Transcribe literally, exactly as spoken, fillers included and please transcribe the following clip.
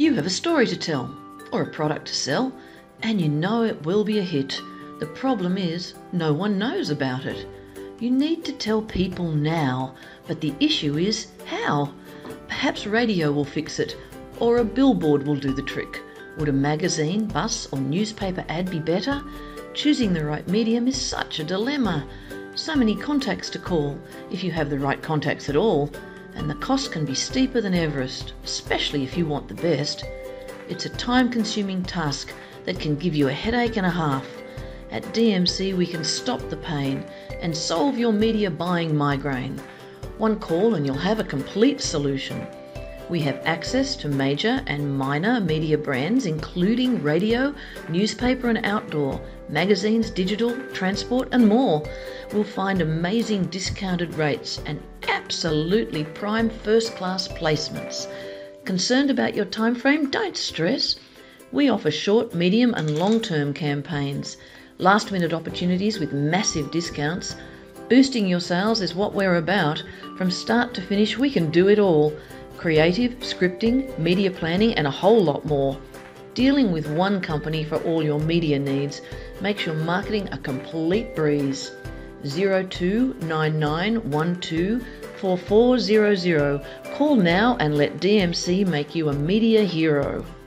You have a story to tell, or a product to sell, and you know it will be a hit. The problem is, no one knows about it. You need to tell people now, but the issue is how. Perhaps radio will fix it, or a billboard will do the trick. Would a magazine, bus or newspaper ad be better? Choosing the right medium is such a dilemma. So many contacts to call, if you have the right contacts at all, and the cost can be steeper than Everest, especially if you want the best. It's a time-consuming task that can give you a headache and a half. At D M C we can stop the pain and solve your media buying migraine. One call and you'll have a complete solution. We have access to major and minor media brands including radio, newspaper and outdoor, magazines, digital, transport and more. We'll find amazing discounted rates and absolutely prime first-class placements. Concerned about your time frame? Don't stress. We offer short, medium and long-term campaigns, last-minute opportunities with massive discounts. Boosting your sales is what we're about. From start to finish, we can do it all. Creative, scripting, media planning and a whole lot more. Dealing with one company for all your media needs makes your marketing a complete breeze. zero two nine nine one two four four zero zero. Call now and let D M C make you a media hero.